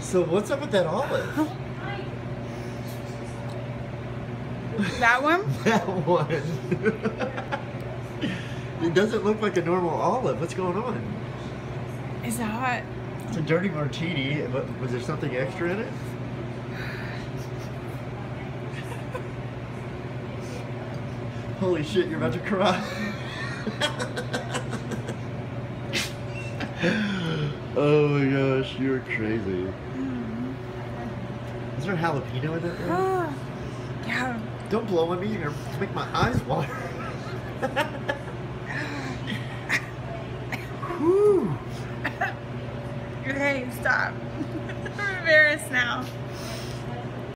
So what's up with that olive? That one? That one. It doesn't look like a normal olive. What's going on? Is that hot? It's a dirty martini, but was there something extra in it? Holy shit, you're about to cry. Oh my gosh, you're crazy. Is there jalapeno in that? Oh, yeah. Don't blow on me, you're gonna make my eyes water. Whew. Okay, stop. I'm embarrassed now.